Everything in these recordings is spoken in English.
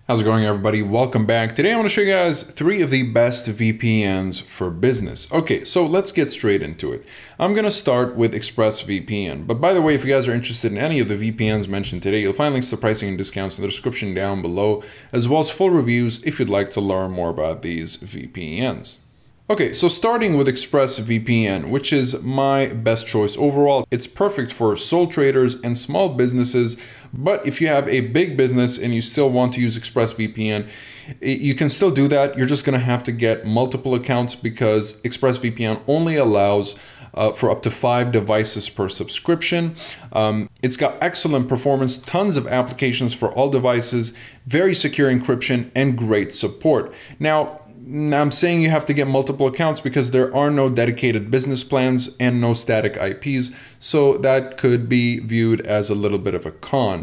How's it going, everybody? Welcome back. Today I want to show you guys 3 of the best VPNs for business. Okay, so let's get straight into it. I'm going to start with ExpressVPN. But by the way, if you guys are interested in any of the VPNs mentioned today, you'll find links to pricing and discounts in the description down below, as well as full reviews if you'd like to learn more about these VPNs. Okay, so starting with ExpressVPN, which is my best choice overall. It's perfect for sole traders and small businesses, but if you have a big business and you still want to use ExpressVPN, you can still do that. You're just gonna have to get multiple accounts because ExpressVPN only allows for up to 5 devices per subscription. It's got excellent performance, tons of applications for all devices, very secure encryption, and great support. Now, I'm saying you have to get multiple accounts because there are no dedicated business plans and no static IPs, so that could be viewed as a little bit of a con.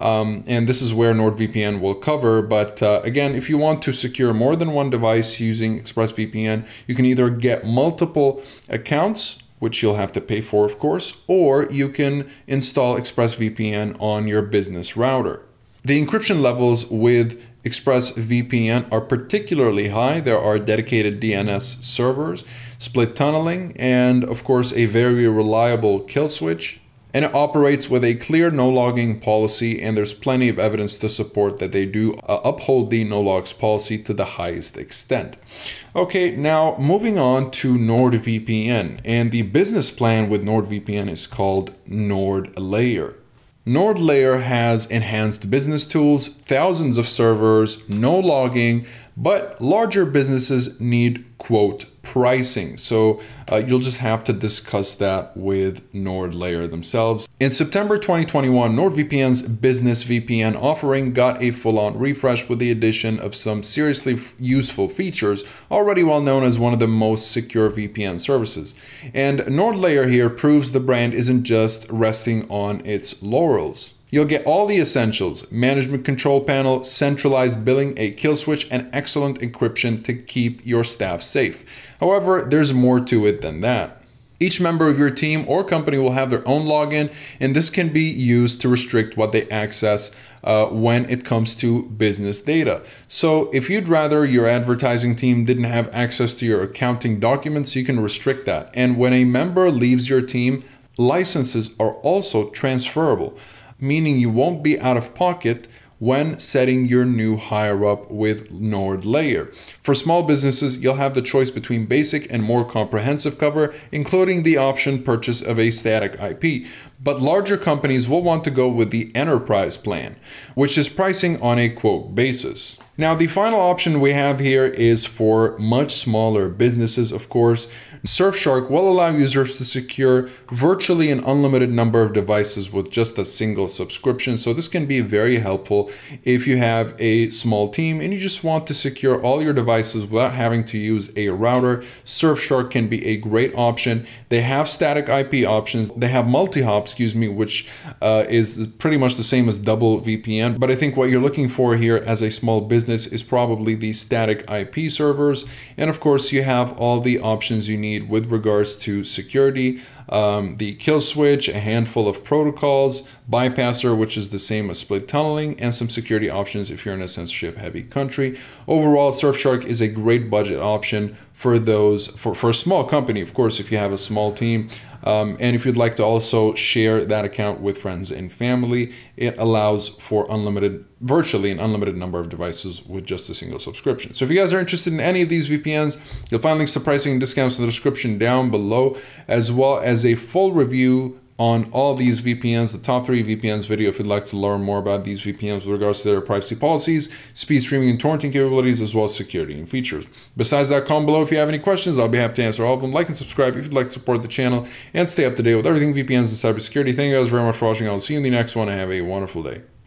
And this is where NordVPN will cover, but again, if you want to secure more than one device using ExpressVPN, you can either get multiple accounts, which you'll have to pay for, of course, or you can install ExpressVPN on your business router. The encryption levels with ExpressVPN are particularly high. There are dedicated DNS servers, split tunneling, and of course a very reliable kill switch. And it operates with a clear no logging policy, and there's plenty of evidence to support that they do uphold the no logs policy to the highest extent. Okay, now moving on to NordVPN, and the business plan with NordVPN is called NordLayer. NordLayer has enhanced business tools, thousands of servers, no logging, but larger businesses need, quote, pricing. So you'll just have to discuss that with NordLayer themselves. In September 2021, NordVPN's Business VPN offering got a full-on refresh with the addition of some seriously useful features, already well known as one of the most secure VPN services. And NordLayer here proves the brand isn't just resting on its laurels. You'll get all the essentials: management control panel, centralized billing, a kill switch, and excellent encryption to keep your staff safe. However, there's more to it than that. Each member of your team or company will have their own login, and this can be used to restrict what they access when it comes to business data. So if you'd rather your advertising team didn't have access to your accounting documents, you can restrict that. And when a member leaves your team, licenses are also transferable, meaning you won't be out of pocket when setting your new hire up with NordLayer. For small businesses, you'll have the choice between basic and more comprehensive cover, including the option purchase of a static IP. But larger companies will want to go with the enterprise plan, which is pricing on a quote basis. Now, the final option we have here is for much smaller businesses, of course. Surfshark will allow users to secure virtually an unlimited number of devices with just a single subscription. So this can be very helpful if you have a small team and you just want to secure all your devices without having to use a router. Surfshark can be a great option. They have static IP options. They have multi-hop, which is pretty much the same as double VPN. But I think what you're looking for here as a small business is probably the static IP servers. And of course, you have all the options you need with regards to security, the kill switch, a handful of protocols, bypasser, which is the same as split tunneling, and some security options if you're in a censorship heavy country. Overall, Surfshark is a great budget option for those, for a small company, of course, if you have a small team. And if you'd like to also share that account with friends and family, it allows for virtually an unlimited number of devices with just a single subscription. So if you guys are interested in any of these VPNs, you'll find links to pricing and discounts in the description down below, as well as a full review on all these VPNs, the top 3 VPNs video if you'd like to learn more about these VPNs with regards to their privacy policies, speed streaming and torrenting capabilities, as well as security and features. Besides that, comment below if you have any questions. I'll be happy to answer all of them. Like and subscribe if you'd like to support the channel and stay up to date with everything VPNs and cybersecurity. Thank you guys very much for watching. I'll see you in the next one and have a wonderful day.